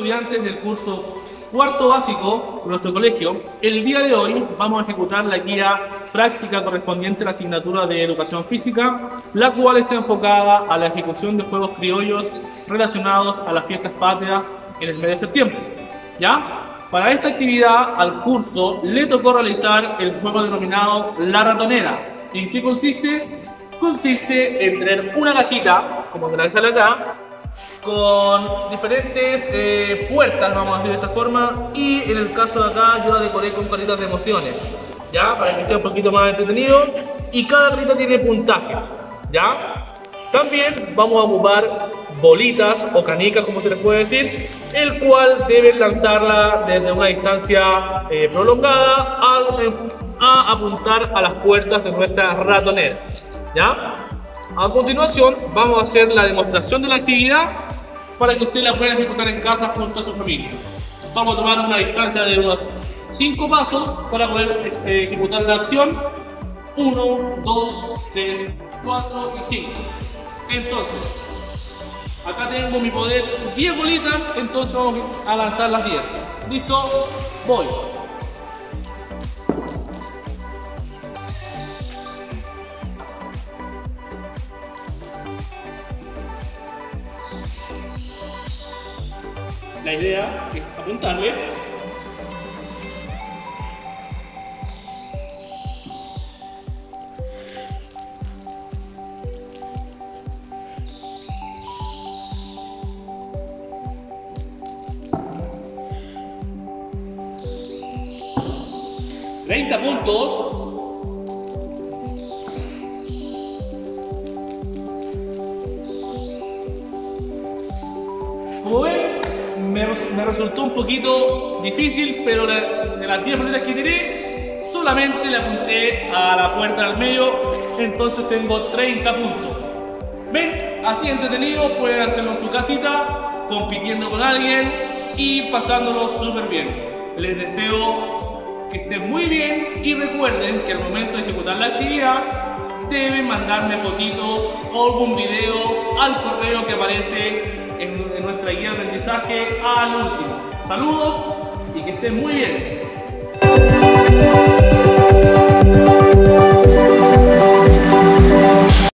estudiantes del curso cuarto básico de nuestro colegio. El día de hoy vamos a ejecutar la guía práctica correspondiente a la asignatura de Educación Física, la cual está enfocada a la ejecución de juegos criollos relacionados a las fiestas patrias en el mes de septiembre. ¿Ya? Para esta actividad al curso le tocó realizar el juego denominado La Ratonera. ¿En qué consiste? Consiste en tener una cajita, como la que sale acá, con diferentes puertas, vamos a decir de esta forma, y en el caso de acá yo la decoré con caritas de emociones, ¿ya? Para que sea un poquito más entretenido, y cada carita tiene puntaje, ¿ya? También vamos a ocupar bolitas o canicas, como se les puede decir, el cual deben lanzarla desde una distancia prolongada a apuntar a las puertas de nuestra ratonera, ¿ya? A continuación vamos a hacer la demostración de la actividad para que usted la pueda ejecutar en casa junto a su familia. Vamos a tomar una distancia de unos 5 pasos para poder ejecutar la acción. 1, 2, 3, 4 y 5. Entonces, acá tengo mi poder 10 bolitas, entonces vamos a lanzar las 10. ¿Listo? Voy. La idea es apuntarle. ¡30 puntos! Como ven, me resultó un poquito difícil, pero de las 10 bolitas que tiré, solamente le apunté a la puerta del medio, entonces tengo 30 puntos. ¿Ven? Así entretenido, pueden hacerlo en su casita, compitiendo con alguien y pasándolo súper bien. Les deseo que estén muy bien y recuerden que al momento de ejecutar la actividad deben mandarme fotitos o algún video al correo que aparece en nuestra guía de aprendizaje al último. Saludos y que estén muy bien.